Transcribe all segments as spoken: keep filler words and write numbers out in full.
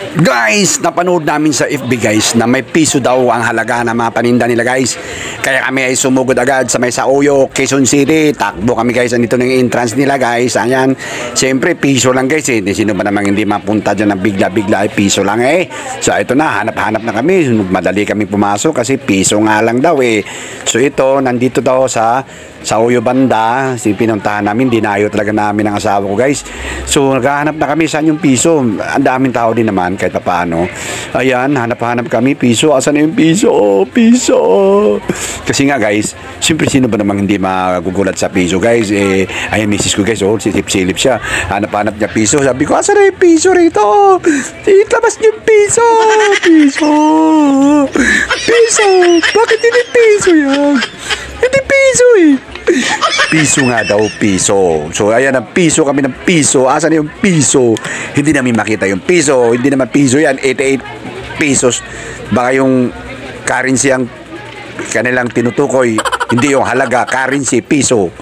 Guys, napanood namin sa F B guys na may piso daw ang halaga ng mga paninda nila guys. Kaya kami ay sumugod agad sa may Sauyo, Quezon City. Takbo kami guys, andito na yung entrance nila guys. Ayan, siyempre piso lang guys eh. Sino ba namang hindi mapunta dyan ng bigla-bigla ay piso lang eh. So ito na, hanap-hanap na kami. Madali kami pumasok kasi piso nga lang daw eh. So ito, nandito daw sa Sauyo banda. Si pinuntahan namin, dinayo talaga namin ang asawa ko guys. So naghahanap na kami saan yung piso. Ang daming tao din naman kahit pa paano. Ayan, hanap-hanap kami piso. Asan na yung piso? Oh, piso. Kasi nga guys, siyempre sino ba namang hindi magugulat sa piso guys? Eh, ayan misis ko guys, oh, silip-silip siya. Hanap-hanap niya piso. Sabi ko, asan na yung piso rito? Itlabas niyo yung piso. Piso. Piso. Bakit hindi piso yan? Hindi piso eh. Piso nga daw, piso. So ayan ang piso, kami ng piso. Asan yung piso? Hindi namin makita yung piso. Hindi naman piso yan, eighty-eight pesos. Baka yung currency ang kanilang tinutukoy. Hindi yung halaga, currency, piso.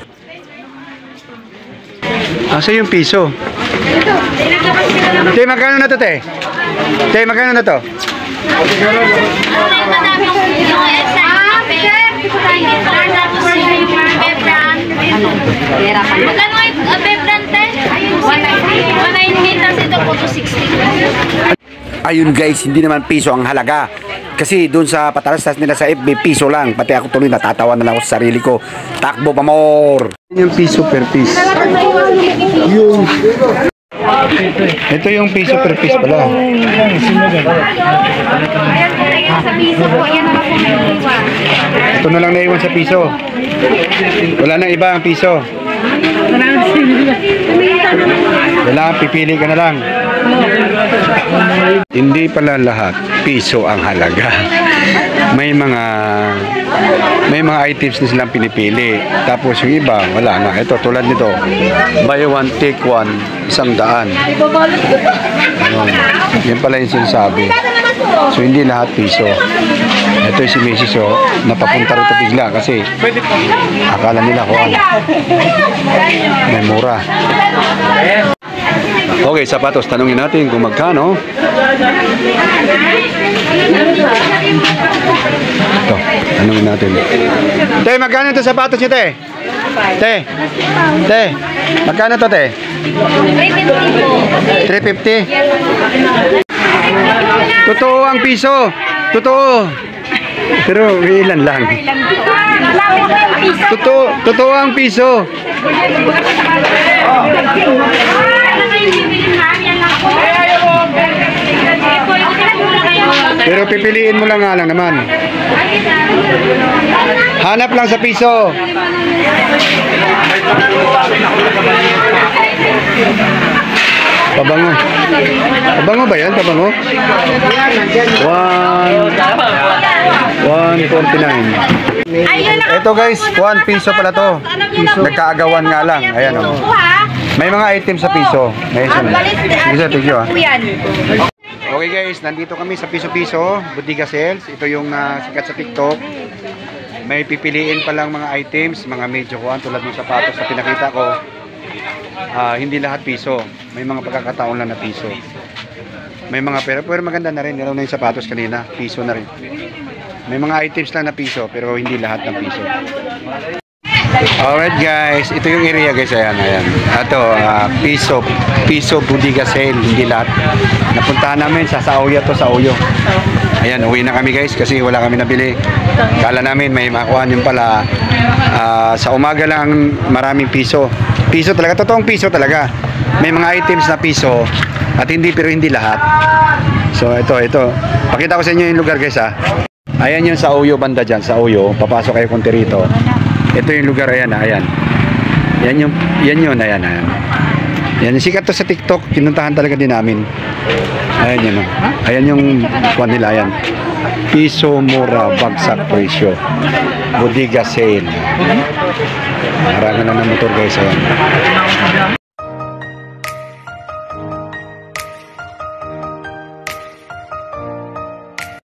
Asan yung piso? Te, magkano na to, te? Te, magkano na to? Ayun guys, hindi naman piso ang halaga. Kasi doon sa patalastas nila sa F B, piso lang. Pati ako tuloy natatawa na lang ako sa sarili ko. Takbo pa more. Yung piso per piece. Yung ito yung piso per piece pala. Ito na lang naiwan sa piso. Wala nang iba ang piso. Wala, pipili ka na lang. Hindi pala lahat piso ang halaga. May mga may mga items na silang pinipili. Tapos yung iba, wala na. Ito, tulad nito. Buy one, take one, isang daan. Ano, yan pala yung sinasabi. So, hindi lahat piso. Ito yung si Missus oh, napapunta rito bigla kasi akala nila ko ano. May mura. Okay, sapatos. Tanungin natin kung magkano. Ito, tanungin natin. Te, magkano ito sapatos nyo, te? Te, te, magkano ito, te? three fifty. Totoo ang piso. Totoo. Pero ilan lang. Totoo, totoo ang piso. Pero pipiliin mo lang nga lang naman. Hanap lang sa piso. Pabango. Pabango ba yan? Pabango? one forty-nine. Ito guys, one piso pala to. Nagkaagawan nga lang. Ayan o. May mga items sa piso. May isa na. Sige, tigyo ah. Okay guys, nandito kami sa piso-piso, Bodega Sales. Ito yung uh, sikat sa TikTok. May pipiliin pa lang mga items, mga medyo kuhan tulad ng sapatos na pinakita ko. Uh, hindi lahat piso. May mga pagkakataon lang na piso. May mga pero, pero maganda na rin. Meron na yung sapatos kanina, piso na rin. May mga items lang na piso, pero hindi lahat ng piso. Alright guys, ito yung area guys, ayan, ayan. Ito, uh, piso, piso Bodega Sale, hindi lahat. Napuntahan namin sa Sauyo to, Sauyo. Ayan, uwi na kami guys kasi wala kami nabili. Kala namin may makuhaan yung pala. Uh, sa umaga lang maraming piso. Piso talaga, totoong piso talaga. May mga items na piso at hindi, pero hindi lahat. So ito, ito. Pakita ko sa inyo yung lugar guys ha. Ayan yung Sauyo banda dyan, Sauyo. Papasok kayo konti rito. Ito yung lugar, ayan, ayan. Yan yung, yan yun, ayan, ayan. Yan, sikat to sa TikTok, pinuntahan talaga din namin. Ayan yun, ayan yung kuwan nila, ayan. Piso mura, bagsak presyo. Bodega Sale. Marami na ng motor guys, ayan.